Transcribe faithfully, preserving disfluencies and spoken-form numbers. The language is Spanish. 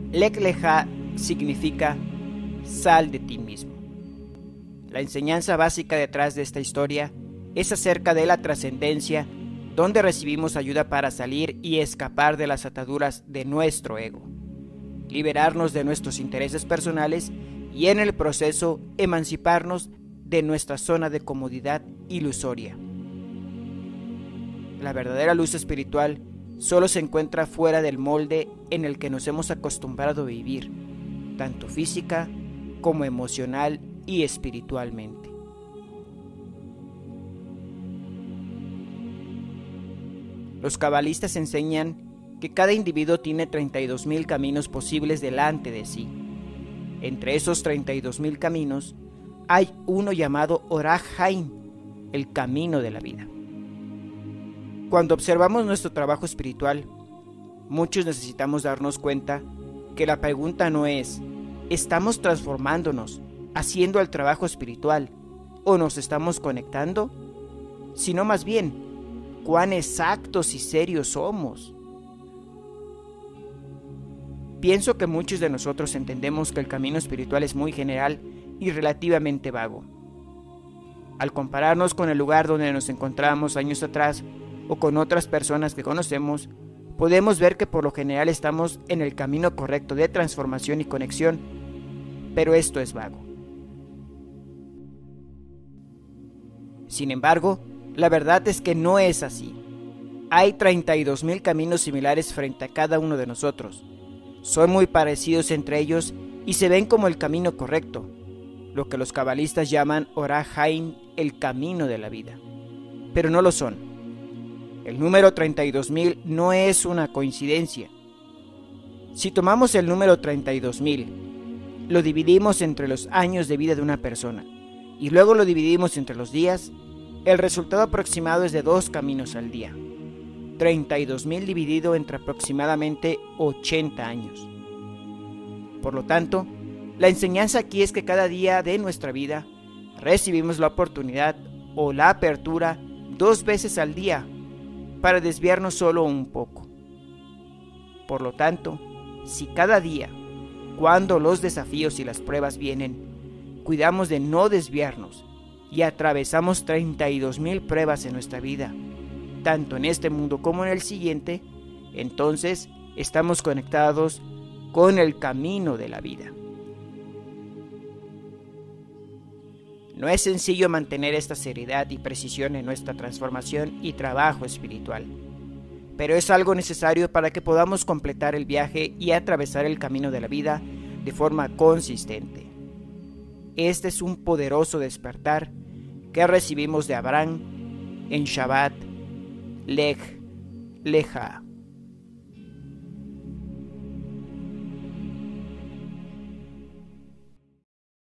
Lech Lecha significa sal de ti mismo. La enseñanza básica detrás de esta historia es acerca de la trascendencia, donde recibimos ayuda para salir y escapar de las ataduras de nuestro ego, liberarnos de nuestros intereses personales y en el proceso emanciparnos de nuestra zona de comodidad ilusoria. La verdadera luz espiritual solo se encuentra fuera del molde en el que nos hemos acostumbrado a vivir, tanto física como emocional y espiritualmente. Los cabalistas enseñan que cada individuo tiene treinta y dos mil caminos posibles delante de sí. Entre esos treinta y dos mil caminos hay uno llamado Orach Haim, el camino de la vida. Cuando observamos nuestro trabajo espiritual, muchos necesitamos darnos cuenta que la pregunta no es ¿estamos transformándonos, haciendo el trabajo espiritual, o nos estamos conectando? Sino más bien, ¿cuán exactos y serios somos? Pienso que muchos de nosotros entendemos que el camino espiritual es muy general y relativamente vago. Al compararnos con el lugar donde nos encontrábamos años atrás o con otras personas que conocemos, podemos ver que por lo general estamos en el camino correcto de transformación y conexión, pero esto es vago. Sin embargo, la verdad es que no es así. Hay treinta y dos mil caminos similares frente a cada uno de nosotros. Son muy parecidos entre ellos y se ven como el camino correcto, lo que los cabalistas llaman Orach Haim, el camino de la vida. Pero no lo son. El número treinta y dos mil no es una coincidencia. Si tomamos el número treinta y dos mil, lo dividimos entre los años de vida de una persona y luego lo dividimos entre los días, el resultado aproximado es de dos caminos al día. treinta y dos mil dividido entre aproximadamente ochenta años. Por lo tanto, la enseñanza aquí es que cada día de nuestra vida recibimos la oportunidad o la apertura dos veces al día para desviarnos solo un poco. Por lo tanto, si cada día, cuando los desafíos y las pruebas vienen, cuidamos de no desviarnos y atravesamos treinta y dos mil pruebas en nuestra vida, tanto en este mundo como en el siguiente, entonces estamos conectados con el camino de la vida. No es sencillo mantener esta seriedad y precisión en nuestra transformación y trabajo espiritual, pero es algo necesario para que podamos completar el viaje y atravesar el camino de la vida de forma consistente. Este es un poderoso despertar que recibimos de Abraham en Shabbat Lech Lecha.